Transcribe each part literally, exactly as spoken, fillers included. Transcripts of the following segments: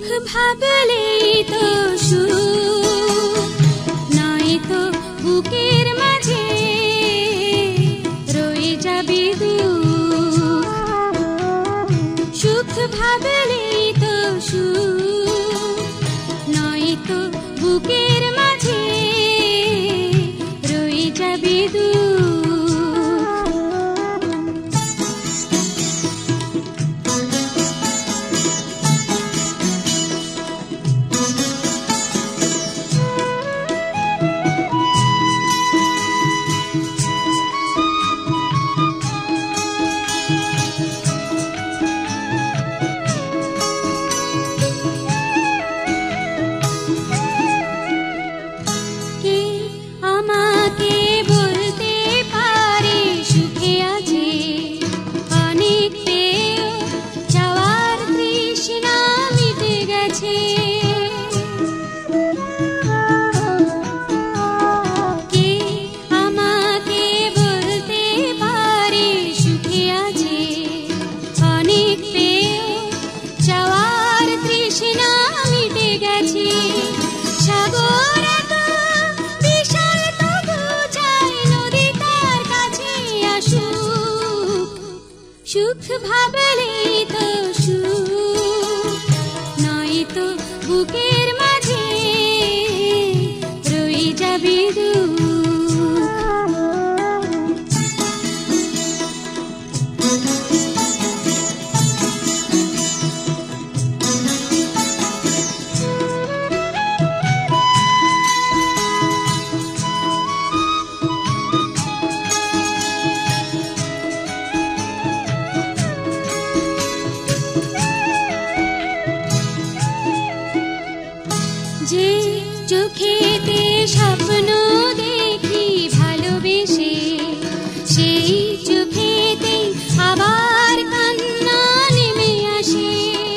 সুখ ভাবলেই তো সুখ, নয়তো বুকের মাঝে রয়ে যাবে দুঃখ। সুখ ভাবলেই তো সুখ, নয়তো বুকের মাঝে রয়ে যাবে দুঃখ। সুখ ভাবলেই তো সুখ, নয়তো বুকের মাঝে রয়ে যাবে দুঃখ। যে চোখেতে স্বপ্ন দেখি ভালোবেসে, সেই চোখেতে আবার কান্না নেমে আসে।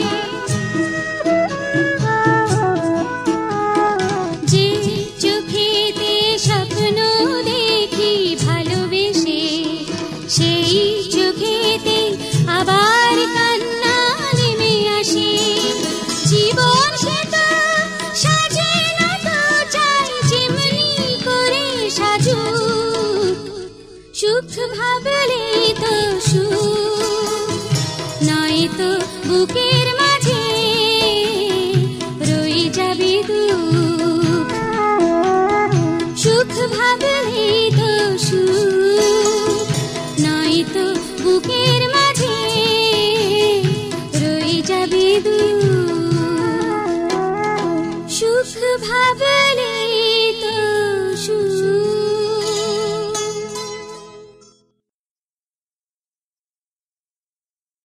যে চোখেতে স্বপ্ন দেখি ভালোবেসে, সেই চোখেতে আবার কান্না নেমে আসে। জীবন সে তো সুখ ভাবলেই তো সুখ, নয়তো বুকের মাঝে রয়ে যাবে দুঃখ। সুখ ভাবলেই তো সুখ, নয়তো বুকের